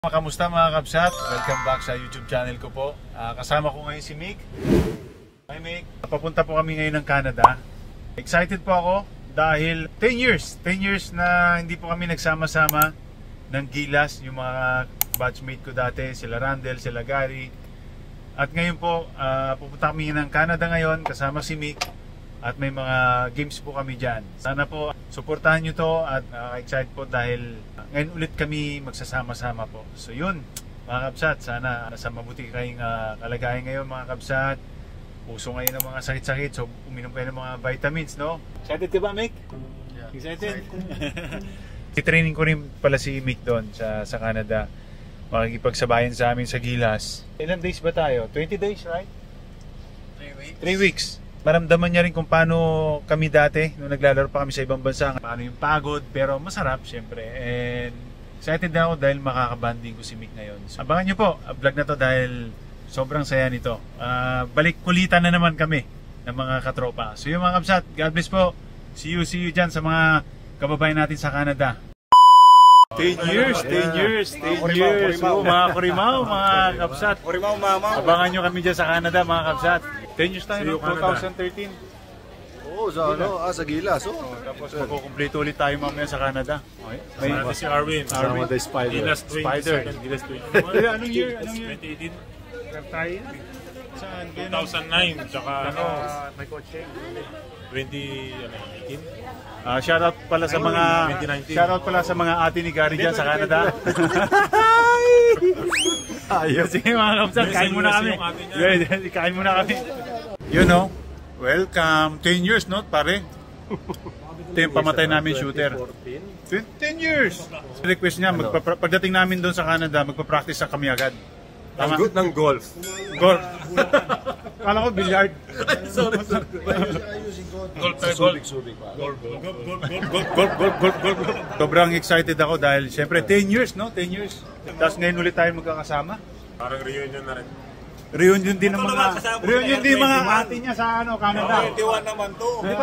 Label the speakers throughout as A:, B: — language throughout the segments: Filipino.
A: Kamusta mga kabsat? Welcome back sa YouTube channel ko po. Kasama ko ngayon si Mick. Hi Mick. Papunta po kami ngayon ng Canada. Excited po ako dahil 10 years na hindi po kami nagsama-sama ng Gilas. Yung mga batchmate ko dati, sila Randel, sila Gary. At ngayon po, pupunta kami ng Canada ngayon kasama si Mick. At may mga games po kami dyan. Sana po suportahan nyo to at excited po dahil ngayon ulit kami magsasama-sama po. So yun mga kabsat, sana nasa mabuti kayong kalagayan ngayon mga kabsat. Puso ngayon ng mga sakit-sakit, so uminom kayo ng mga vitamins, no? Excited ka ba, Mick?
B: Yeah.
A: Excited? I-training ko rin pala si Mick doon sa Canada. Makikipagsabayan sa amin sa Gilas. Ilang days ba tayo? 20 days, right?
B: 3 weeks.
A: 3 weeks. Maramdaman niya rin kung paano kami dati nung naglalaro pa kami sa ibang bansa. Paano yung pagod, pero masarap syempre. And excited na ako dahil makakabanding ko si Mick ngayon. So, abangan nyo po, vlog na to dahil sobrang saya nito. Balik kulitan na naman kami ng mga katropa. So yung mga kabsat, God bless po. See you dyan sa mga kababayan natin sa Canada. 10 years. Mga kurimaw, mga kabsat.
B: Kurimaw mama.
A: Abangan nyo kami dyan sa Canada mga kabsat. 10 years tayo, no? 2013.
B: Oo, sa Gilas.
A: Tapos magkukumpleto ulit tayo mamaya sa Canada. Okay.
C: May si Arwin.
B: Kasama tayo Spider.
C: Gilas 20.
A: Gilas 20. Anong year?
C: 2018.
A: Tayo? Saan?
C: 2009. Tsaka
A: May coaching.
C: 2018.
A: Shoutout pala sa mga
C: 2019.
A: Shoutout pala sa mga ate ni Gary dyan sa Canada. Ayos. Sige mga kapsat, kain muna kami. Kain muna kami. You know, welcome. 10 years, no, pare? Ito yung pamatay namin shooter. 10 years! Request niya, pagdating namin doon sa Canada, magpa-practice na kami agad. Tama?
B: Ng golf.
A: Golf. Kala ko billiard. Golf. Sobrang excited ako dahil syempre 10 years, no? 10 years. Tapos ngayon ulit tayo magkakasama.
C: Parang reunion na rin.
A: Reunion din ng mga ate niya sa Canada.
B: 21 naman to.
C: Hindi,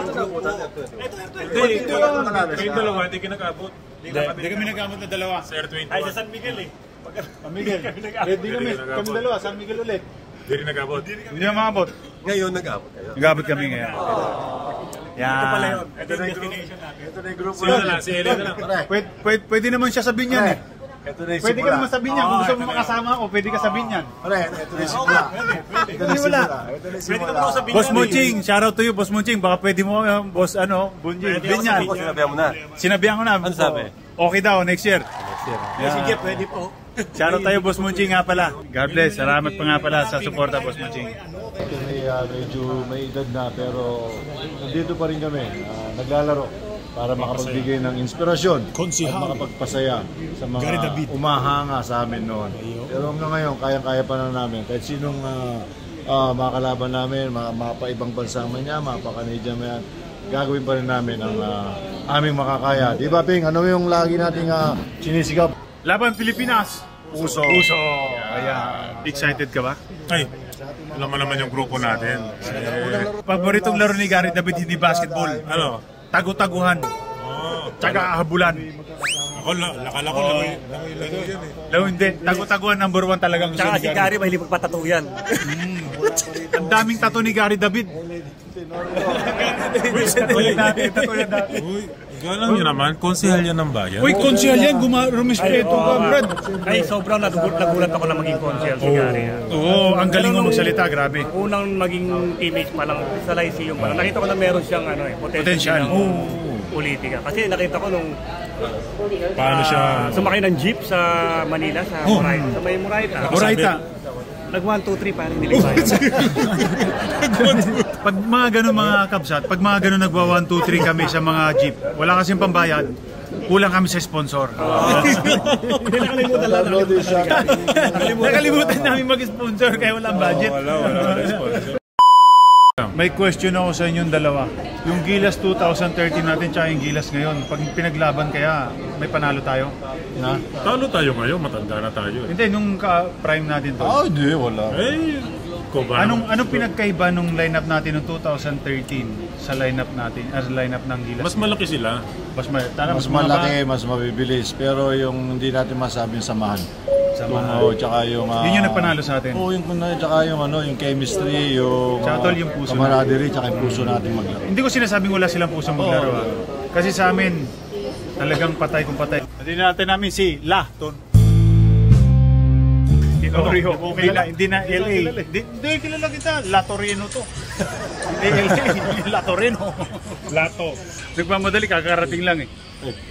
C: kayong dalawa, hindi kinakabot.
A: Hindi kami nag-amot na dalawa.
C: Sir 21.
D: Ay, sa San Miguel eh.
A: San Miguel. Ready kami dalawa, San Miguel ulit.
C: Hindi rin nagabot.
A: Hindi na makabot.
B: Ngayon nag-abot kayo.
A: Nag-abot kami ngayon. Yan.
D: Ito pala yun. Ito yung destination natin.
B: Ito na yung grupo
C: Sino na lang? Si Elena na lang.
A: Pwede naman siya sabihin yan eh.
B: Ito na yung
A: Pwede ka
B: simula.
A: naman sabihin yan. Kung gusto mo makasama ako, pwede ka sabihin yan.
B: Pare, ito na yung simula. Ito na yung simula. Ito na yung
D: Pwede ka
B: simula.
D: mo sabihin.
A: Boss Munching, shoutout to you, Boss Munching. Baka pwede mo, Boss Bunjing. Din yan.
B: Ako, sinabihan mo na.
A: Sinabihan ko na.
B: Ano sabi?
A: Okay daw, next year.
D: Sige, pwede po.
A: Shoutout tayo, Boss Munching nga pala. God bless. Salamat pa nga pala sa suporta, Boss Munching.
E: Ito medyo may edad na pero nandito pa rin kami, naglalaro para makapagbigay ng inspirasyon at makapagpasaya sa mga umahanga sa amin noon. Pero hanggang ngayon, kayang-kaya pa na namin. Kahit sinong mga kalaban namin, mga pa-ibang bansa man yan, mga pa-Canadian man yan, gagawin pa rin namin ang aming makakaya. Di ba, Ping? Ano yung lagi nating sinisigap?
A: Laban Pilipinas.
E: Puso.
A: Ayan. Excited ka ba?
C: Ay, alam mo naman yung grupo natin.
A: Paboritong laro ni Gary David, hindi basketball.
C: Ano?
A: Tagu-taguhan. Tsaga habulan.
C: Ako, lakala ko lang yan eh.
A: Lalo hindi. Tagu-taguhan number 1 talagang gusto
D: Tsaka
A: ni
D: si Gary, mahilig magpatato yan.
A: Ang daming tattoo ni Gary David.
C: Uy, galang nyo naman. Konsehal yan ng bayan.
A: Uy, konsyal yan. Rumispeto ka, Brad.
D: Ay, sobrang nagulat ako na maging consul si Gary.
A: Oo, ang galing mo magsalita. Grabe.
D: Unang maging teammate pa lang sa Lyceum pa lang. Nakita ko na meron siyang
A: Potential.
D: ng politika. Kasi nakita ko nung
C: Paano siya?
D: sumakay ng jeep sa Manila, sa Moraita. Sa may Moraita.
A: Moraita.
D: Nag 1, 2, 3 parang nilibayan.
A: Pag mga ganun mga kabsat, pag mga ganun nagwa 1, 2, 3 kami sa mga jeep, wala kasing pambayad, kulang kami sa sponsor.
D: Hindi nakalimutan lang.
A: Nakalimutan namin mag-sponsor kaya walang budget.
C: Wala sponsor.
A: May question ako sa inyong dalawa. Yung Gilas 2013 natin tsaka yung Gilas ngayon, pag pinaglaban kaya may panalo tayo? Na?
C: Talo tayo ngayon, matanda na tayo.
A: Hindi, nung prime natin to.
E: Hindi, wala.
A: Anong pinagkaiba nung lineup natin noong 2013 sa lineup natin, as lineup ng Gilas?
C: Mas malaki sila.
E: Mas malaki, mas mabibilis. Pero yung hindi natin masabing samahan. Tsaka yung...
A: Yun yung nagpanalo sa atin.
E: Oo, tsaka yung chemistry, yung
A: Tsaka tol, yung puso
E: camaraderie, tsaka yung puso natin maglaro.
A: Hindi ko sinasabing wala silang pusong maglaro. Kasi sa amin, talagang patay kung patay. Hindi namin si Lahton. Tenorio. Hindi na LA. Hindi kilala kita. La Torino to. Hindi LA. La Torino.
C: Lato.
A: Nagmamadali, kakarating lang eh.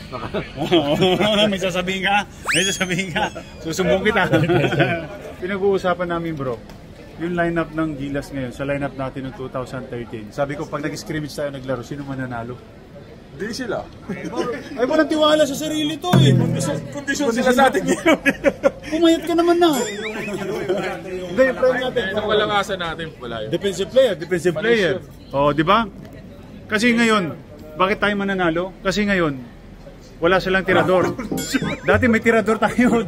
A: May sasabihin ka. Susumbong kita. Pinag-uusapan namin bro, yung lineup ng Gilas ngayon, sa lineup natin noong 2013. Sabi ko, pag nag-scrimmage tayo naglaro, sino mananalo?
B: Hindi sila.
A: Ay, walang tiwala sa sarili to eh.
B: Kondisyon sila sa atin yun.
A: Pumayat ka naman na. Hindi, yung player natin.
B: Ang walangasan natin, wala yun.
A: Defensive player. Oh, di ba? Kasi ngayon, bakit tayo mananalo? Kasi ngayon, wala silang tirador. Dati may tirador tayo.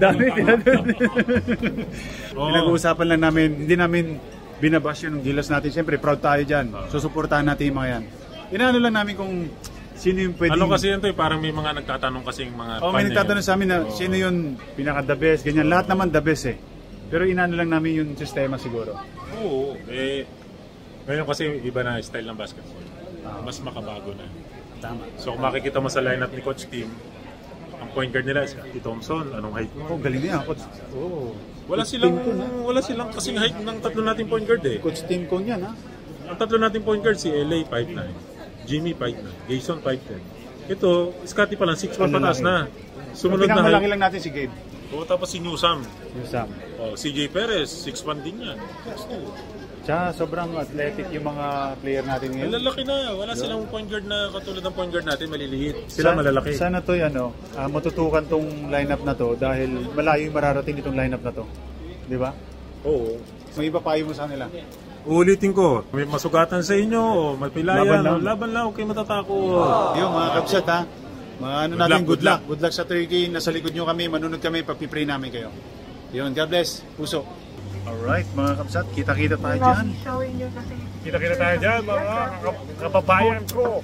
A: Pinag-uusapan lang namin, hindi namin binabash yung Gilas natin. Siyempre, proud tayo dyan. Susuportahan natin yung mga yan. Inaano lang namin kung sino yung pwedeng...
C: Ano kasi yun to, parang may mga nagtatanong kasi yung mga
A: may nagtatanong sa amin na sino yung pinaka-the best, ganyan. Lahat naman the best eh. Pero inaano lang namin yung sistema siguro.
C: Oo, ngayon kasi iba na style ng basketball. Mas makabago na.
A: Tama.
C: So kung makikita mo sa lineup ni Coach Tim, ang point guard nila is T. Thompson, anong height mo?
A: Oh, galing niya. Coach. Oh.
C: Wala silang kasing height ng tatlo nating point guard eh.
A: Coach Tim Kong yan ha.
C: Ang tatlo nating point guard si LA 5'9", Jimmy 5'9", Jason 5'10". Ito, Scotty pa lang 6'1" pataas na. Sumunod na
A: pinakamalaki
C: height.
A: lang natin si Gabe.
C: Oo, tapos si Newsam.
A: Yung Sam.
C: CJ Perez, 6'1" din yan. 6'2".
A: Tsaka sobrang athletic yung mga player natin ngayon.
C: Malalaki na. Wala silang point guard na katulad ng point guard natin, maliliit. Sila malalaki.
A: Sana to matutukan tong lineup na to dahil malayo yung mararating itong lineup na to. Di ba?
C: Oo.
A: May iba payo mo sa kanila.
C: Uulitin ko, may masugatan sa inyo o malpilayan. Laban lang, okay matatakot.
A: Yung mga kapsat ha. Mga natin, good luck. Good luck sa Turkey. Nasa likod nyo kami, manunod kami, pagpipray namin kayo. Yun, God bless. Puso. Alright mga kapsat, kita-kita tayo dyan.
C: Kita-kita tayo dyan, mga kababayan ko.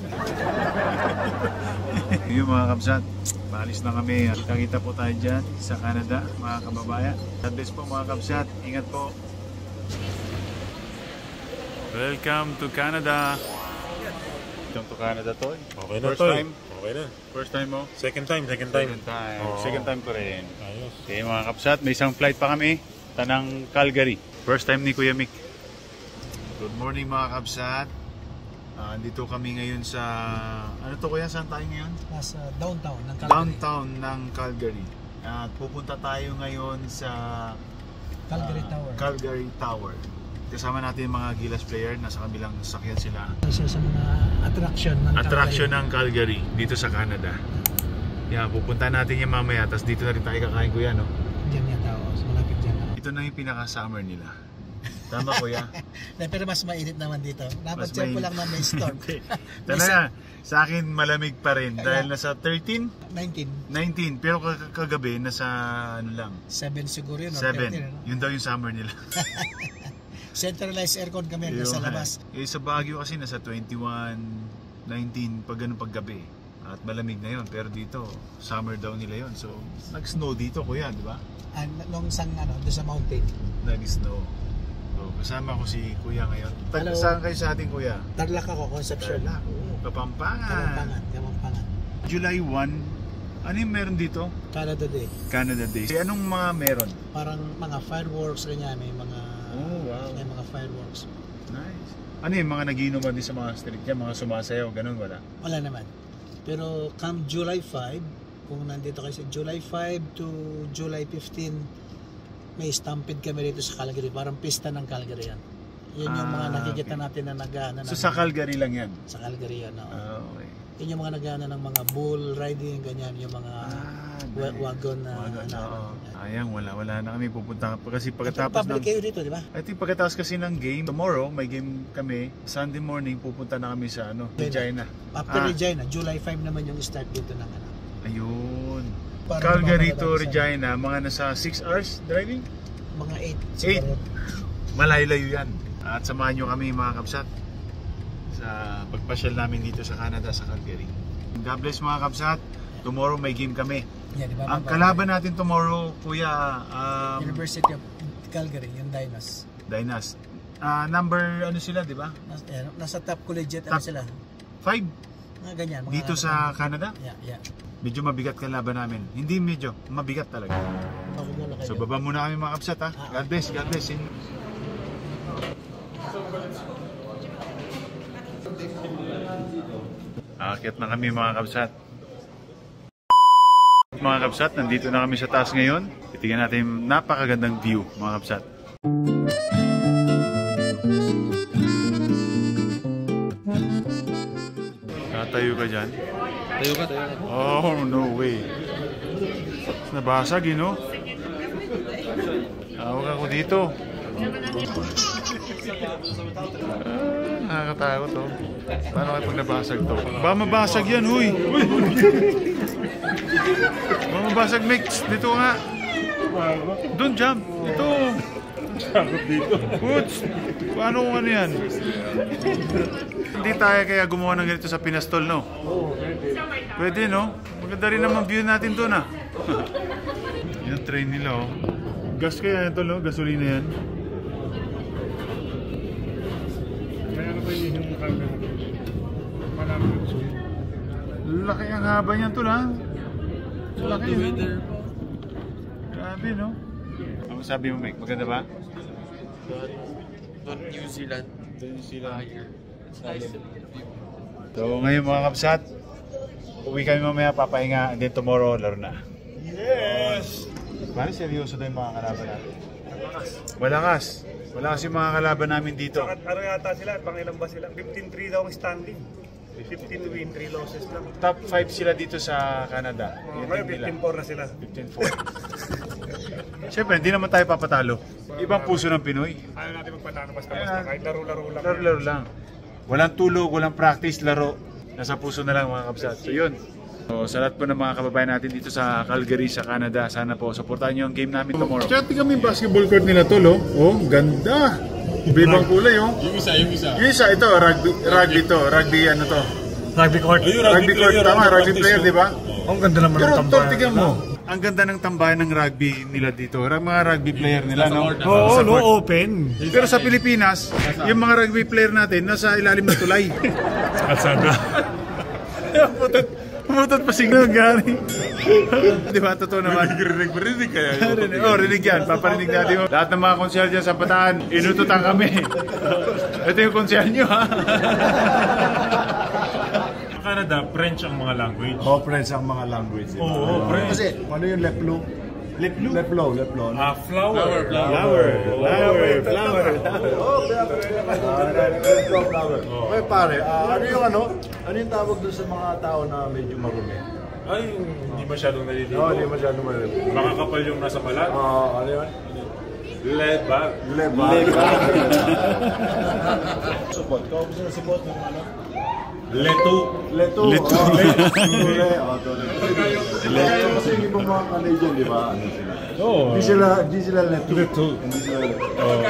A: Yung mga kapsat, maalis na kami. Kita-kita po tayo dyan sa Canada, mga kababayan. God bless po mga kapsat. Ingat po. Welcome to Canada. Welcome to Canada, Toy.
C: Okay na,
A: First
C: Toy.
A: time?
C: Okay na.
A: First time mo?
C: Second time. Oo.
A: Second time ko rin.
C: Ayos.
A: Okay mga kapsat, may isang flight pa kami. Tanang Calgary. First time ni Kuya Mick. Good morning mga kapsat. Andito kami ngayon sa... Ano to kuya? Saan tayo ngayon?
F: Nasa downtown ng Calgary.
A: Downtown ng Calgary. At pupunta tayo ngayon sa...
F: Calgary Tower.
A: Calgary Tower. Kasama natin yung mga Gilas player. Nasa kabilang sakyan sila.
F: Isa sa mga attraction ng
A: Calgary dito sa Canada. Yan, pupunta natin yung mamaya. Tapos dito na rin tayo kakain kuya, no?
F: Diyan yan tao. Malapit dyan.
A: Ito na yung pinaka-summer nila. Tama kuya?
F: Pero mas mainit naman dito. Dapat check ko lang na may storm.
A: Talaga, sa akin malamig pa rin. Dahil nasa 13?
F: 19.
A: 19. Pero kagabi, nasa ano lang?
F: 7 siguro yun.
A: 7.
F: 13, ano?
A: Yun daw yung summer nila.
F: Centralized aircon kami sa labas.
A: Sa Baguio kasi nasa 21, 19 pag ganun paggabi. At malamig na yun. Pero dito, summer daw nila yun. So, nag-snow dito kuya, di ba?
F: Nung isang doon sa mountain.
A: Nag-snow. So, kasama ko si kuya ngayon.
F: Hello.
A: Saan kayo sa ating kuya?
F: Tarlac ako, Concepcion.
A: Kapampangan.
F: Kapampangan.
A: July 1, ano yung meron dito?
F: Canada Day.
A: Canada Day. Anong mga meron?
F: Parang mga fireworks ganyan, may mga
A: wow.
F: may mga fireworks.
A: Nice. Ano yung mga nagiinuman din sa mga street yan? Mga sumasayaw, ganun wala?
F: Wala naman. Pero come July 5, kung nandito kayo sa July 5 to July 15, may stampede kami rito sa Calgary. Parang pista ng Calgary yan. Yun yung mga nakikita natin na nagana.
A: So sa Calgary lang yan?
F: Sa Calgary yan, oo.
A: Okay.
F: Yun yung mga nagana ng mga bull riding, ganyan. Yung mga wagon na
A: Ayang, wala na kami pupunta. Kasi pagkatapos
F: public kayo dito, di ba?
A: I think pagkatapos kasi ng game, tomorrow may game kami. Sunday morning pupunta na kami sa Regina.
F: After Regina, July 5 naman yung start dito ng
A: Ayun.
F: Para
A: Calgary to Regina, mga nasa 6 hours driving?
F: Mga 8 siguro.
A: 8. Malayo-layo yan. At samahan nyo kami mga kapsat sa pagpasyal namin dito sa Canada, sa Calgary. God bless mga kapsat. Tomorrow may game kami.
F: Yan, di ba?
A: Ang kalaban natin tomorrow, Kuya,
F: University of Calgary, yung Dinos.
A: Dinas. Number ano sila, di ba?
F: Nasa top collegiate ano sila.
A: 5
F: Mga ganyan. Mga
A: dito sa Canada.
F: Yeah.
A: Medyo mabigat kalaban namin. Hindi medyo, mabigat talaga. So baba muna kami mga kapsat ha. God bless, God bless. Aakyat na kami mga kapsat. Mga kapsat, nandito na kami sa taas ngayon. Titingnan natin yung napakagandang view mga kapsat. Tayo ka dyan?
B: Tayo ka.
A: Oh, no way. Nabasag, you know? Tawag ako dito. Nakakatakot to. Paano kayo pag nabasag to? Ba mabasag yan, huy! Ba mabasag, mix. Dito nga. Doon, jump. Dito. Uts! Paano kung ano yan? Hindi tayo kaya gumawa ng ganito sa Pinastol, no? Pwede, no? Maganda rin naman view natin doon, ah. Yung train nila, oh. Gas kaya ito, no? Gasolina yan. Laki ang haba niyan, tol, ha? Laki, no? Grabe, no? Ano sabi mo, Mike? Maganda ba?
B: Doon New Zealand.
A: Doon sila.
B: It's nice to meet you.
A: So ngayon mga kapsat, uwi kami mamaya, papahinga, and then tomorrow, laro na. Yes! Parang seryoso daw yung mga kalaban natin. Malakas. Malakas yung mga kalaban namin dito.
D: Ano yata sila? Pangilan ba sila? 15-3 daw ang standing. 15 win, 3 losses lang.
A: Top 5 sila dito sa Canada.
D: Ngayon 15-4 na sila.
A: 15-4. Siyempre, hindi naman tayo papatalo. Ibang puso ng Pinoy.
D: Ayaw natin magpatalo basta kahit laro-laro lang.
A: Laro lang. Walang tulog, walang practice, laro. Nasa puso na lang mga kapsat. So yun. So, sa lahat po ng mga kababayan natin dito sa Calgary, sa Canada, sana po supportahan nyo ang game namin tomorrow. Tsaka tingnan mo yung basketball court nila tol, oh. Oh, ganda. Ibang kulay, oh.
B: Yung isa.
A: Yung isa, ito, rugby to. Rugby, ano to?
D: Rugby court.
A: Rugby court, tama, rugby player, di ba?
D: Ang ganda naman
A: Pero
D: ng
A: tol,
D: tambayan.
A: tingnan mo. Ang ganda ng tambayan ng rugby nila dito. Mga rugby player nila, no?
D: Oo, no, open.
A: Pero sa Pilipinas, yung mga rugby player natin, nasa ilalim ng tulay.
D: Kalsada.
A: Pumutot pa signal, Gary. Di ba? Totoo naman.
B: Rinig kaya.
A: Oh, rinig yan. Paparinig natin mo. Lahat ng mga konsyal dyan sa Bataan, inututan kami. Ito yung konsyal nyo, ha?
C: Canada, French ang mga language.
E: Oh, French ang mga language.
C: Oo, French.
E: Kasi, ano yung leplo? Leplo.
C: Flower.
E: Flower. Okay, pare, ano yung tawag doon sa mga tao na medyo marumi?
C: Ay, hindi masyadong naliligo.
E: Oo, hindi masyadong marumi.
C: Makakapal yung nasa balat.
E: Ano yun?
C: Lebag.
E: Support. Kung gusto na support yung ano?
C: Leto.
E: Kasi yung ibang mga Canadian, di ba? Ano sila?
C: Oo.
E: Hindi sila leto. Hindi sila leto.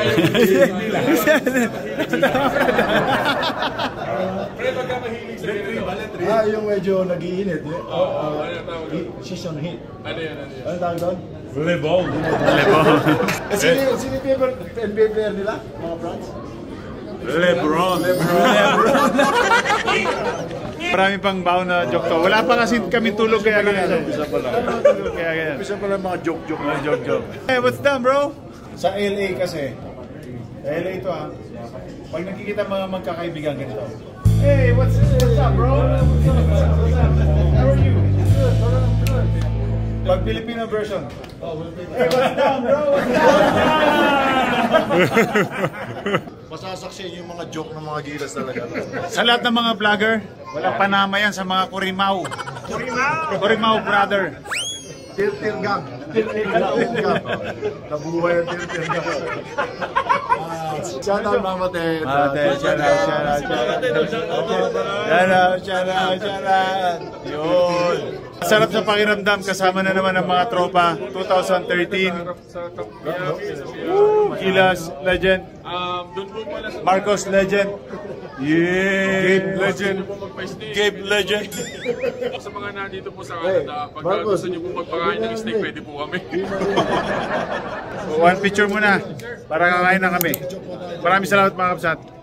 E: Yung medyo nag-iinit. Season heat. Ano tawag doon?
C: Lebog.
E: Sino yung NBA player nila? Mga France?
C: Lebron.
A: Marami pang baon na joke to. Wala pa kasi kami tulog kaya ganyan.
E: Isa pa lang. Isa pa lang mga joke.
A: Hey, what's down, bro?
E: Sa LA kasi,
A: LA ito, ha. Pag nakikita mga magkakaibigan ganito. Hey, what's up, bro? How are you? Pag Filipino version. Hey, what's down, bro?
E: masasaksiyan yung mga joke ng mga gilas talaga.
A: Sa lahat ng mga vlogger, walang panama yan sa mga Kurimaw. Kurimaw brother.
E: Tir gang. Nabuhay ang tir gang. Shout out Mama Ted.
A: Shout out. Yun. Sarap sa pakiramdam, kasama na naman ang mga tropa. 2013. Gilas, legend. Marcos, legend. Yeah! Legend! Gabe Legend!
B: Sa mga nandito po sa Canada, pag gusto niyo po magpakain ng steak, pwede po kami.
A: One picture muna para kakain na kami. Maraming salamat mga kapsat.